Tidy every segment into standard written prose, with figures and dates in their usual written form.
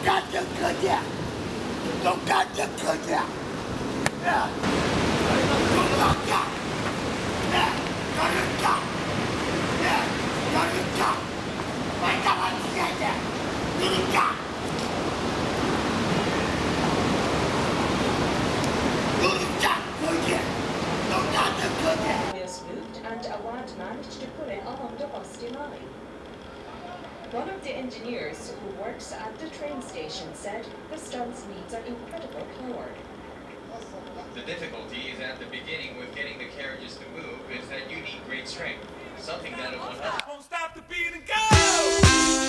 And Awad managed to put it along the Busty line. One of the engineers who works at the train station said the stunt's needs are incredible power. The difficulty is at the beginning with getting the carriages to move is that you need great strength. Something that it won't stop the beat and go!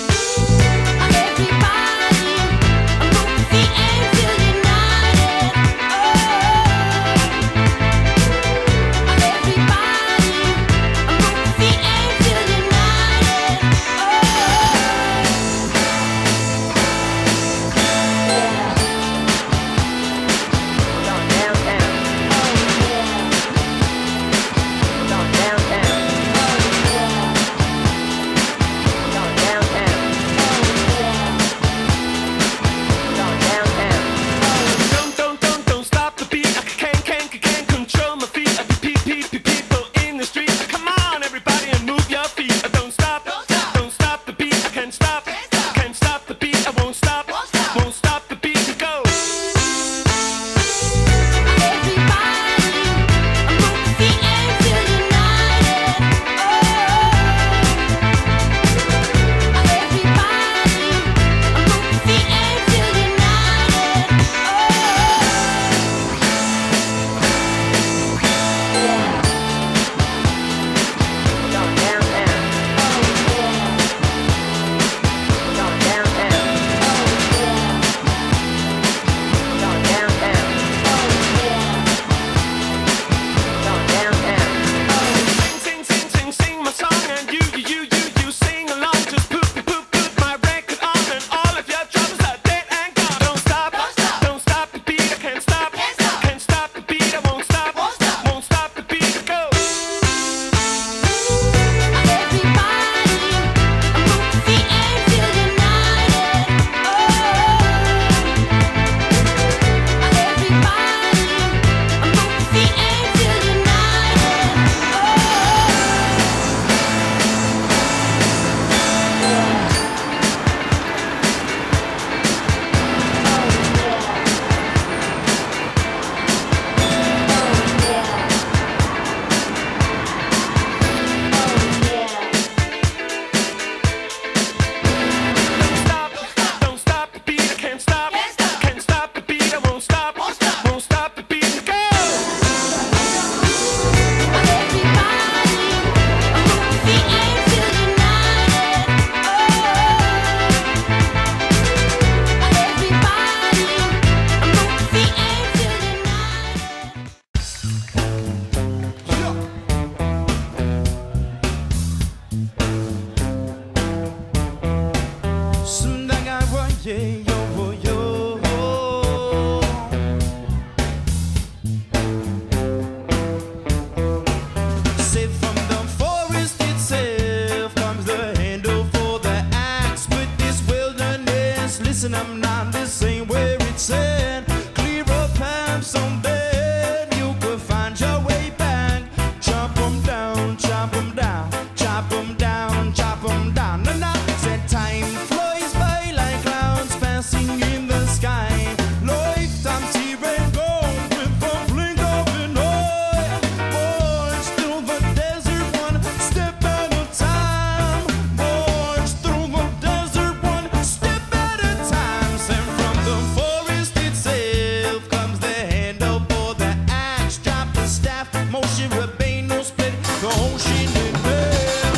Listen, I'm not the same where it's at. Clear up paths on bed. You could find your way back. Chop 'em down, chop 'em down, chop 'em down, chop 'em down. No, no, said time flies by like clouds passing in the sky. Lifetime's here and gone with a blink of an eye. March through the desert one step at a time. March through the desert one step at a time. And from the forest itself comes the handle for the axe. Drop the staff, Moshe Rabbeinu split the ocean in half.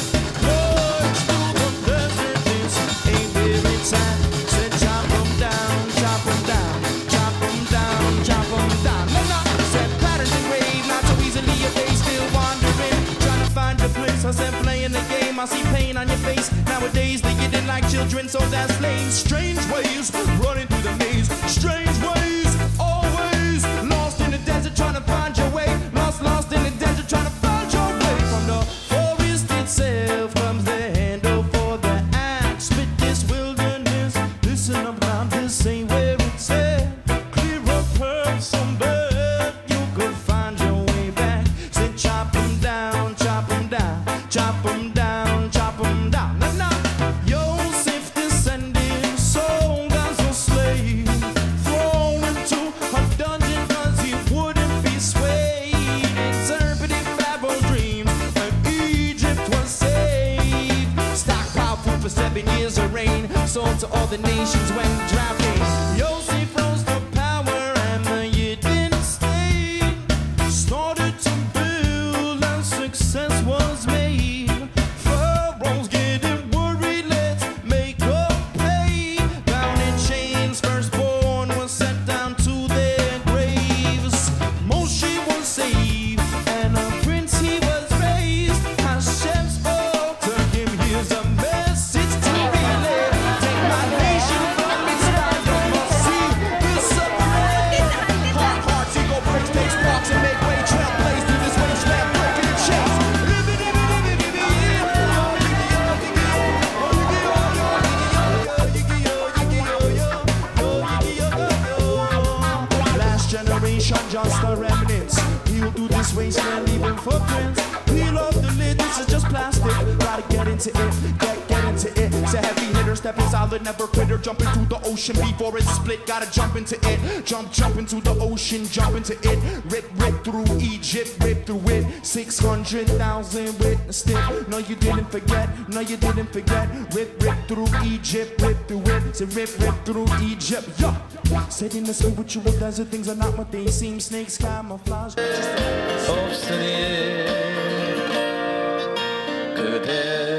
March through the desert, this ain't where it's at. Said chop 'em down, chop 'em down, chop 'em down, chop 'em down. No, no, said patterns and grave, not so easily a day, still wandering, trying to find your place. I said playing the game, I see pain on your face. Nowadays they get it like children, so that's slaves. Strange ways, running through the maze. Strange ways, always lost in the desert, trying to find your way. Lost in the desert, trying to find your way. From the forest itself comes the handle for the axe. Spit this wilderness, listen up. this ain't where it's at. Clear up her some bed, you could find your way back. Say chop 'em down, chop 'em down, chop 'em down, chop 'em down. Now, now, Joseph descending, sold as a slave, thrown into a dungeon 'cause he wouldn't be swayed. Interpreted Pharaoh's dreams, and Egypt was saved. Stockpile food for 7 years of rain, sold to all the nations when drought came. Joseph rose to power and the Yidden state started to build and success was made. Pharaoh's getting worried, let's make a pay. Bound in chains, firstborn was sent down to their graves. Moshe was saved and a prince he was raised. Hashem spoke to him, here's a message to relay. Take my nation from its life, I must see this separate. Hard hearts, ego breaks, take sparks and make way. Trailblaze through this wasteland, breaking the chains. Last generation, just a remnants. He'll do this wasteland, leaving footprints. Peel off the lid, this is just plastic. Gotta get into it, get into it. It's a heavy hitter, stepping solid, never quitter. Jump into the ocean before it's split. Gotta jump into it, jump into the ocean, jump into it. Rip through Egypt, rip through it. 600,000 witnessed it. No, you didn't forget, no, you didn't forget. Rip through Egypt, rip through it. Say rip through Egypt, yeah. Said in the spiritual desert, things are not what they seem. Snakes camouflage. 없으니 그대